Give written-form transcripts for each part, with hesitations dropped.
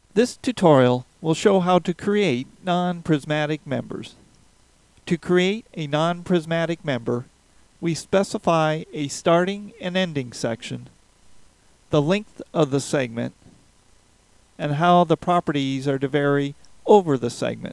This tutorial will show how to create non-prismatic members. To create a non-prismatic member, we specify a starting and ending section, the length of the segment, and how the properties are to vary over the segment.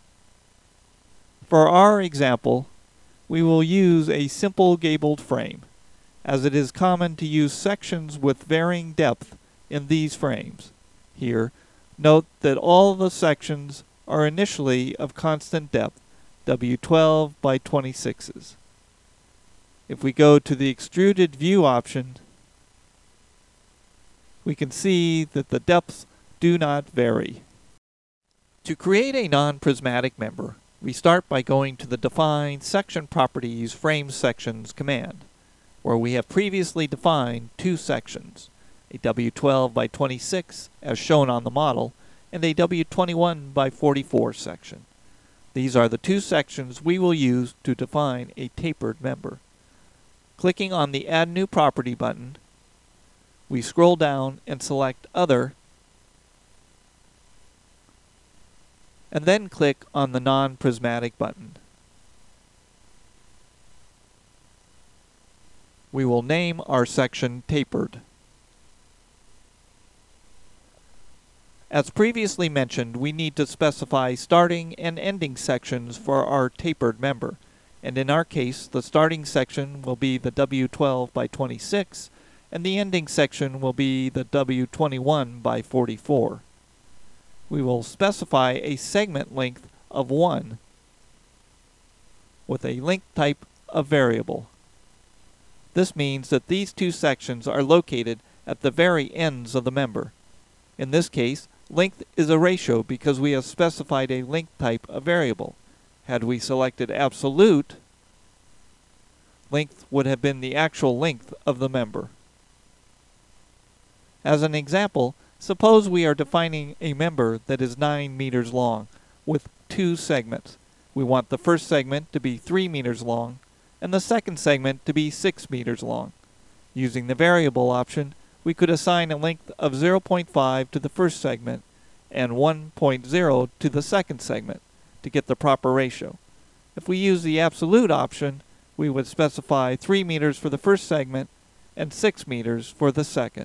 For our example, we will use a simple gabled frame, as it is common to use sections with varying depth in these frames. Here, note that all the sections are initially of constant depth, W12 by 26s. If we go to the Extruded View option, we can see that the depths do not vary. To create a non-prismatic member, we start by going to the Define Section Properties Frame Sections command, where we have previously defined two sections, a W12 by 26 as shown on the model, and a W21 by 44 section. These are the two sections we will use to define a tapered member. Clicking on the Add New Property button, we scroll down and select Other, and then click on the Non-Prismatic button. We will name our section Tapered. As previously mentioned, we need to specify starting and ending sections for our tapered member, and in our case, the starting section will be the W12 by 26, and the ending section will be the W21 by 44. We will specify a segment length of 1 with a length type of variable. This means that these two sections are located at the very ends of the member. In this case, length is a ratio because we have specified a length type of variable. Had we selected absolute, length would have been the actual length of the member. As an example, suppose we are defining a member that is 9 meters long with two segments. We want the first segment to be 3 meters long and the second segment to be 6 meters long. Using the variable option, we could assign a length of 0.5 to the first segment and 1.0 to the second segment to get the proper ratio. If we use the absolute option, we would specify 3 meters for the first segment and 6 meters for the second.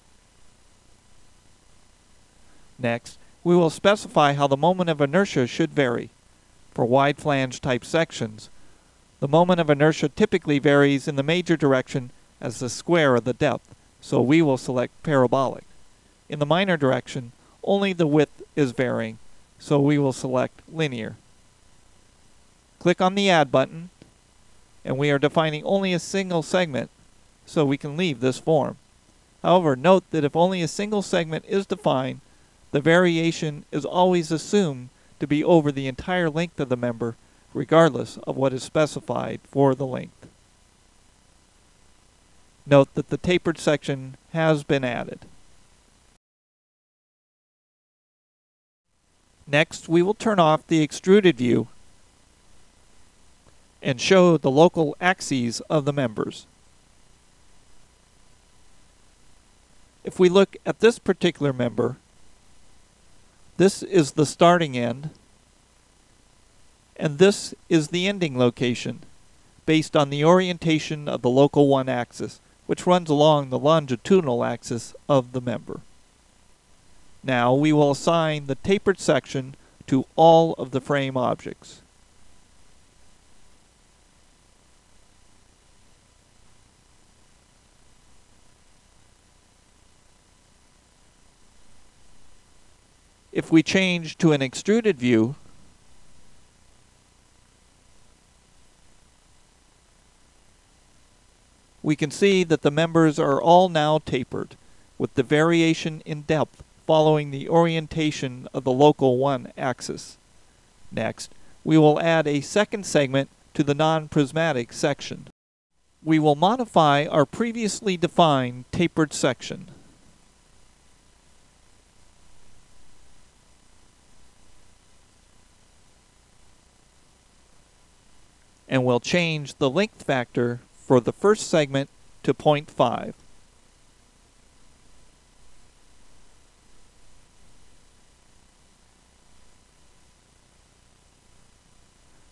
Next, we will specify how the moment of inertia should vary. For wide flange type sections, the moment of inertia typically varies in the major direction as the square of the depth, so we will select parabolic. In the minor direction, only the width is varying, so we will select linear. Click on the Add button, and we are defining only a single segment, so we can leave this form. However, note that if only a single segment is defined, the variation is always assumed to be over the entire length of the member, regardless of what is specified for the length. Note that the tapered section has been added. Next, we will turn off the extruded view and show the local axes of the members. If we look at this particular member, this is the starting end, and this is the ending location, based on the orientation of the local 1 axis, which runs along the longitudinal axis of the member. Now we will assign the tapered section to all of the frame objects. If we change to an extruded view, we can see that the members are all now tapered, with the variation in depth following the orientation of the local 1 axis. Next, we will add a second segment to the non-prismatic section. We will modify our previously defined tapered section. And we'll change the length factor for the first segment to 0.5.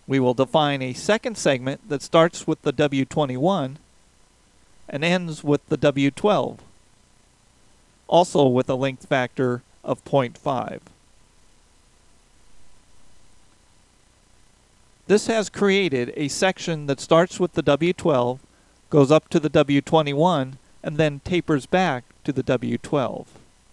We will define a second segment that starts with the W21 and ends with the W12, also with a length factor of 0.5. This has created a section that starts with the W12, goes up to the W21, and then tapers back to the W12.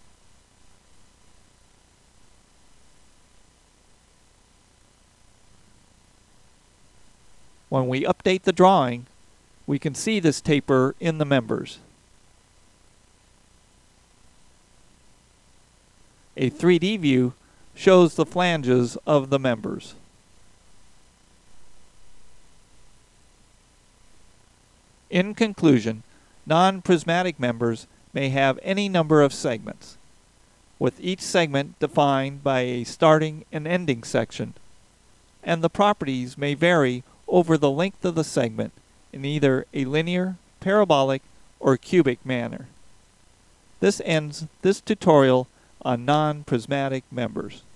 When we update the drawing, we can see this taper in the members. A 3D view shows the flanges of the members. In conclusion, non-prismatic members may have any number of segments, with each segment defined by a starting and ending section, and the properties may vary over the length of the segment in either a linear, parabolic, or cubic manner. This ends this tutorial on non-prismatic members.